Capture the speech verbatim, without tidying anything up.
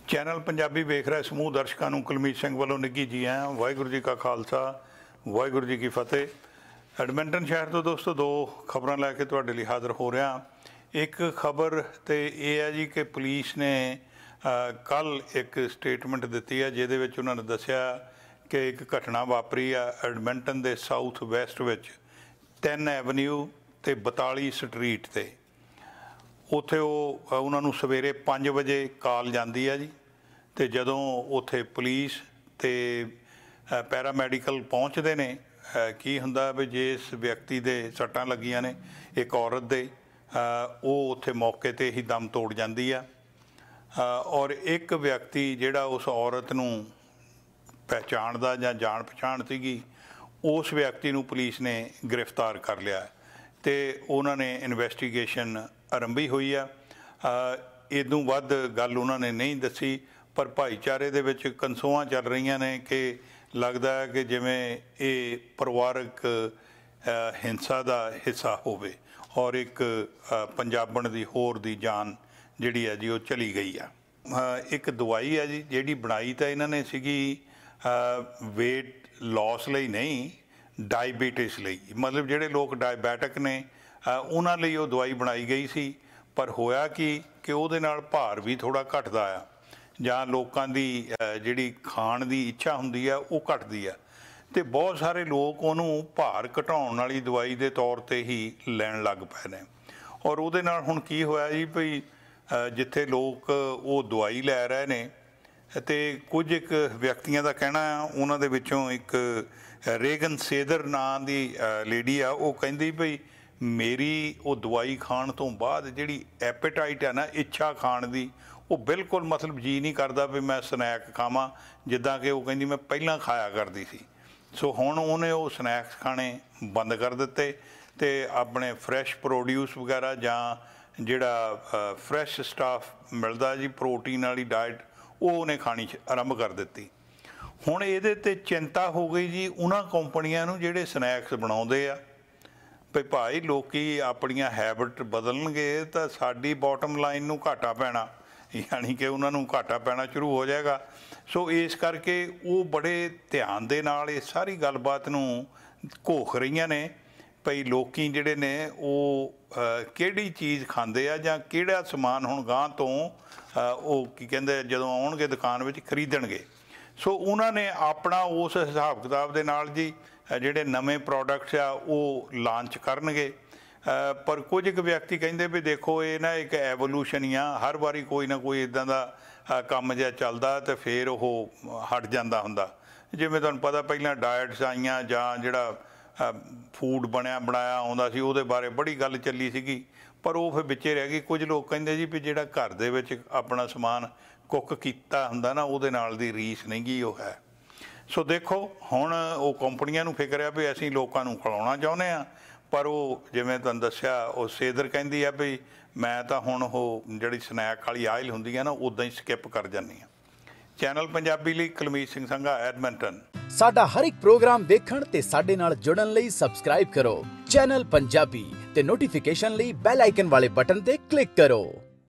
Channel Punjabi वेख रहे समूह दर्शकों को कुलमीत सिंह वालों निੱਘੀ जी आया। वाहिगुरू जी का खालसा वाहिगुरू जी की फतेह। एडमिंटन शहर तो दोस्तों दो खबर लैके तुहाडे लई हाज़र हो रहा। एक खबर तो यह है जी कि पुलिस ने कल एक स्टेटमेंट दी है जिहदे विच उन्होंने दस्सिया कि एक घटना वापरी आ एडमिंटन के साउथ वैसट विच तीन एवन्यू ते बताली स्ट्रीट ते उत्थे वो उन्होंने सवेरे पाँच बजे कॉल जाती है जी। तो जदों उत्थे पुलिस ते पैरामैडिकल पहुँचते ने की हुंदा भी जिस व्यक्ति दे सट्टां लगियां ने एक औरत दे वो उत्थे मौके ते ही दम तोड़ जाती है और एक व्यक्ति जिहड़ा उस औरत नूं पहचानदा जां जान पछाण सीगी उस व्यक्ति नूं पुलिस ने गिरफ्तार कर लिया ते उन्होंने इन्वेस्टिगेशन आरंभी हुई है। इदों वध गल उन्होंने नहीं दसी पर भाईचारे दे विच कंसोआं चल रही ने कि लगता है कि जिवें ये परिवारक हिंसा का हिस्सा होवे और एक पंजाबण दी होर दी जान जिहड़ी है जी वो चली गई है। एक दवाई है जी जिहड़ी बनाई तो इन्हों ने सीगी वेट लॉस लई नहीं डायबिटिस लई, मतलब जिहड़े लोग डायबैटिक ने उन्हां लई वो दवाई बनाई गई सी पर होया कि कि उहदे नाल भार भी थोड़ा घटदा आ जां लोकां दी जिहड़ी खाण दी इच्छा हुंदी आ वो घटदी आ ते बहुत सारे लोग उहनूं भार घटाउण वाली दवाई दे तौर ते ही लैण लग पए ने और उहदे नाल हुण की होया जी भई जिथे लोग वो दवाई लै रहे ने ते कुछ एक व्यक्तियों का कहना उन्हां दे विचों एक रेगन सेदर नां दी लेडी आ वो कहिंदी भई मेरी वो दवाई खाण तो बाद जिहड़ी एपेटाइट है ना इच्छा खाण दी वो बिल्कुल मतलब जी नहीं करता भी मैं स्नैक खावां जिद्दां कि वो कहिंदी मैं पहलां खाया करदी सी। सो हुण उहने वो स्नैक्स खाने बंद कर दिते ते अपने फ्रैश प्रोड्यूस वगैरह जां जिहड़ा फ्रैश स्टाफ मिलदा जी प्रोटीन वाली डाइट वो उन्हें खानी आरंभ कर दित्ती। हुण इहदे ते चिंता हो गई जी उन्हां कंपनियां नूं जिहड़े स्नैक्स बनाउंदे आ भी भाई लोकी अपनियां हैबिट बदलणगे तो साडी बॉटम लाइन नूं घाटा पैना, यानी कि उन्होंने घाटा पैना शुरू हो जाएगा। सो इस करके वो बड़े ध्यान दे नाल इस सारी गलबात नूं घोख रही ने भई लोकी जिहड़े ने वो किहड़ी चीज़ खांदे आ जां किहड़ा समान हुण गांह तो वो की कहंदे जदों आउणगे दुकान विच खरीदणगे। सो उन्होंने अपना उस हिसाब किताब दे नाल जी जिहड़े नਵੇਂ प्रोडक्ट्स आ वो लांच करनगे। पर कुछ एक व्यक्ति कहिंदे भी देखो ये ना एक एवोल्यूशन ही आ, हर बारी कोई ना कोई इदां दा काम जिहा चलदा तो फिर वो हट जांदा हुंदा। जिवें तुहानूं पता पहलां डाइट्स आईयां जां जिहड़ा फूड बनया बनाया आउंदा सी उहदे बारे बड़ी गल चली सीगी पर वो फिर विचे रह गई। कुछ लोग कहिंदे जी भी जिहड़ा घर दे विच अपना समान कुक कीता हुंदा ना उहदे नाल दी रीस नहीं गी वो है। सो देखो हुण वो कंपनियां नूं फिक्र है भी असीं लोकां नूं खिलाउणा चाहुंदे आ पर वो जिवें तुहानूं दस्सिया वो सेदर कहिंदी आ भी मैं तां हुण ਉਹ ਜਿਹੜੀ स्नैक वाली आयल हुंदी है ना उदां ही स्किप कर जानी आ। चैनल पंजाबी ਲਈ ਕੁਲਮੀਤ ਸਿੰਘ ਸੰਘਾ ਐਡਮਿੰਟਨ। ਸਾਡਾ ਹਰ ਇੱਕ ਪ੍ਰੋਗਰਾਮ ਵੇਖਣ ਤੇ ਸਾਡੇ ਨਾਲ ਜੁੜਨ ਲਈ ਸਬਸਕ੍ਰਾਈਬ ਕਰੋ ਚੈਨਲ ਪੰਜਾਬੀ ਤੇ ਨੋਟੀਫਿਕੇਸ਼ਨ ਲਈ ਬੈਲ ਆਈਕਨ ਵਾਲੇ ਬਟਨ ਤੇ ਕਲਿੱਕ ਕਰੋ।